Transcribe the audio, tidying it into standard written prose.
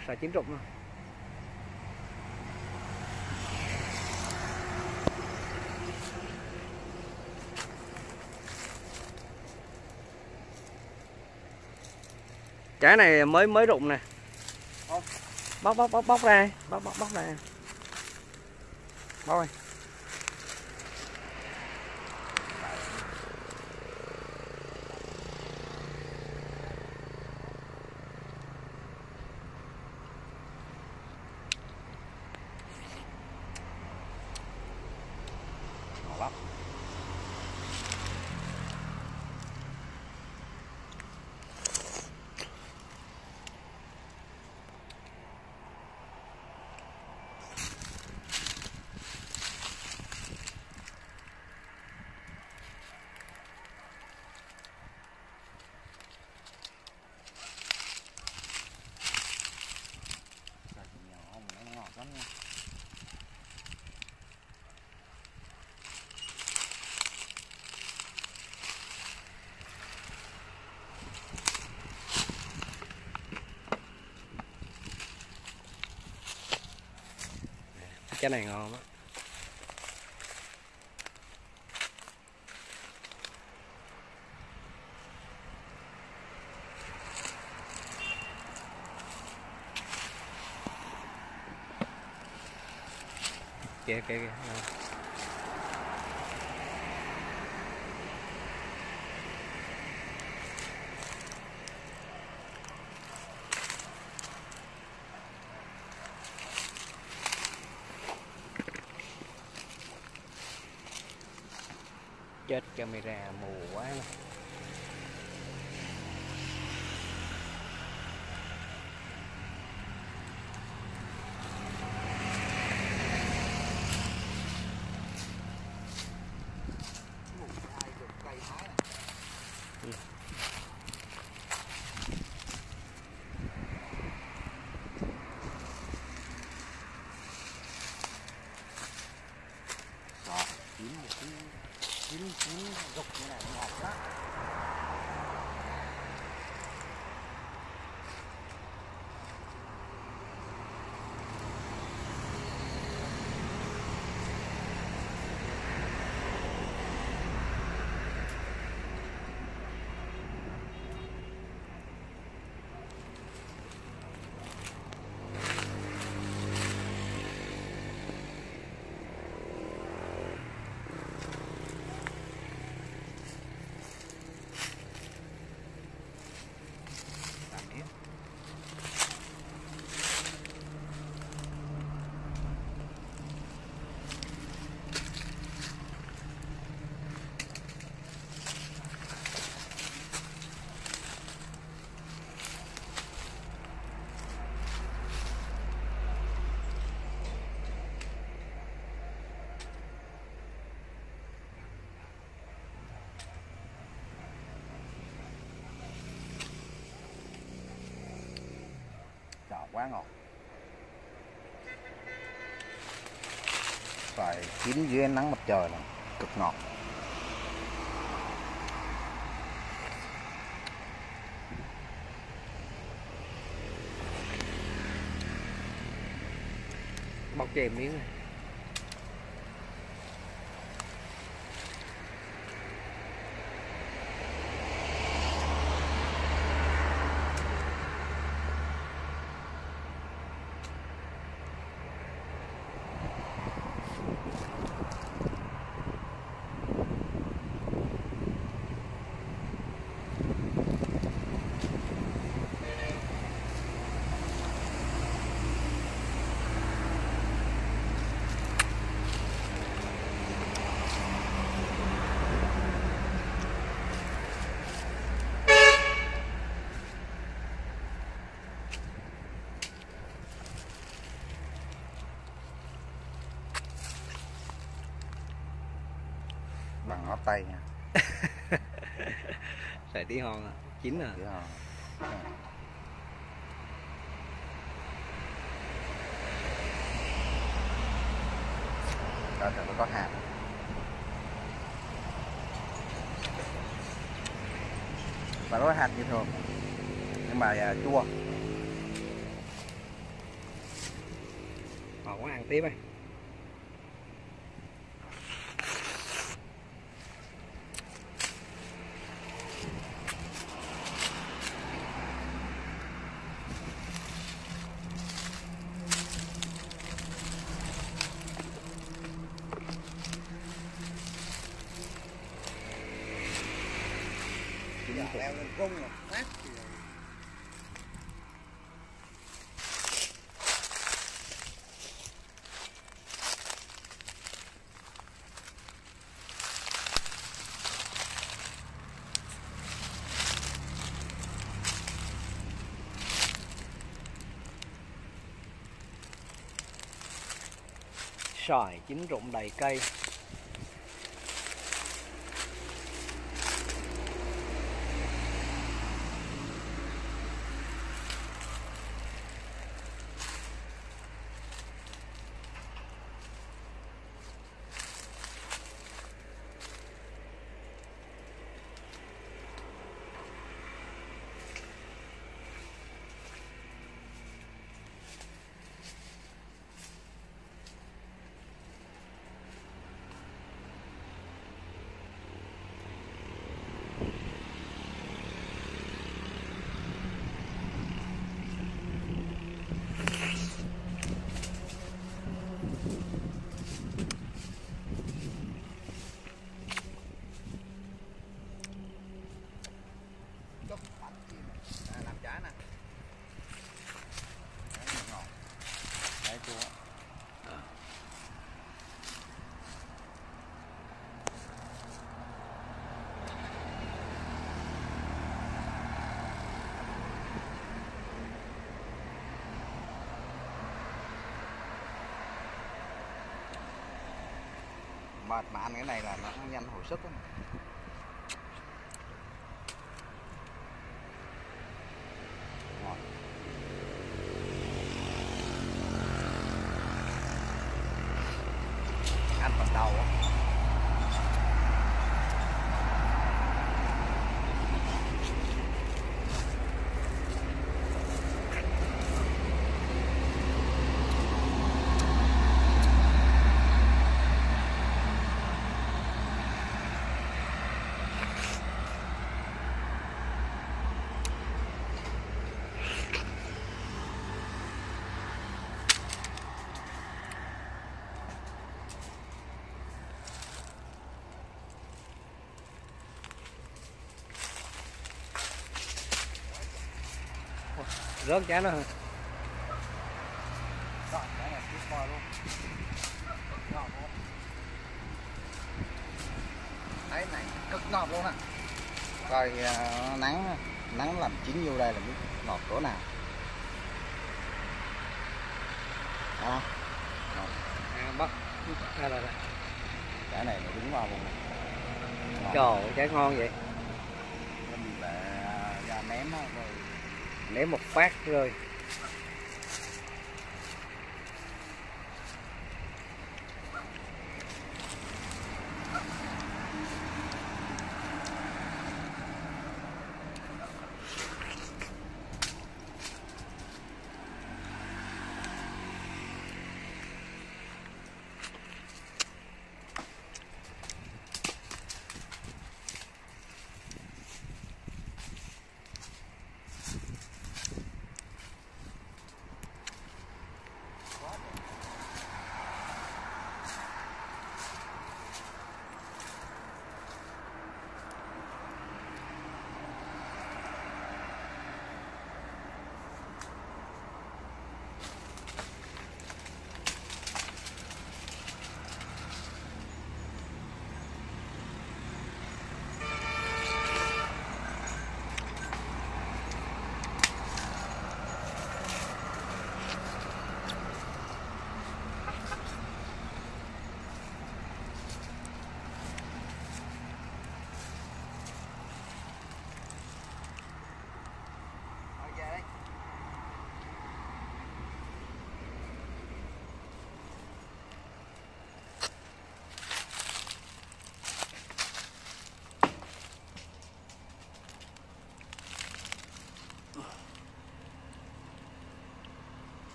xài chín rụng. Trái này mới rụng nè. Bóc ra, bóc ra. Bóc ơi. Lắm. Cái này ngon á. Kìa. Chết, camera mù quá. Chín rục như này ngọt lắm. Quá ngọt. Phải chín dưới ánh nắng mặt trời là cực ngọt. Bóc cho em miếng này. Bằng ngón tay nha. Xài tí hon à, chín à. Tí hon. Đó nó có hạt. Và nó có hạt như thường nhưng mà chua. Họ có ăn tiếp ấy. Leo lên cung rồi phát Xoài chín rụng đầy cây. làm trái nè. Đấy, ngọt. Đấy chua. Mà ăn cái này là nó nhanh hồi sức lắm. Ngon. Ăn phần đầu á. Rớt trái nó hả? Rồi, cái này tiếp qua luôn. Ngọt luôn. Đấy này cực ngọt luôn à. Coi nắng làm chín vô đây là biết ngọt cỡ nào. Đó. Bắt. Đây. Cái này nó đúng vào luôn. Trời ơi, trái ngon vậy. Nó bị là ra ném á rồi. Ném một phát rơi.